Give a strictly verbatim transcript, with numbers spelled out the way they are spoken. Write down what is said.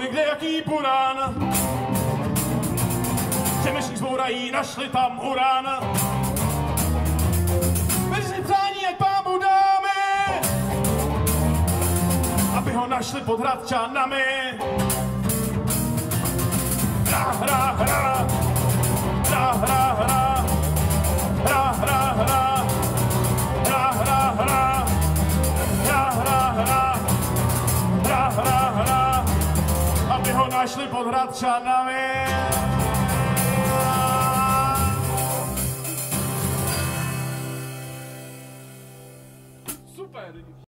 ví, kde jaký purán. Řemeslník zbourají, našli tam urán. Mezi přání, ať pámu dáme, aby ho našli pod Hradčanami. Hra, hra, hra, hra, hra, hra, hra, hra, hra, hra, hra, hra, hra, hra, hra, hra, hra, hra, aby ho našli pod Hradčanami. Super.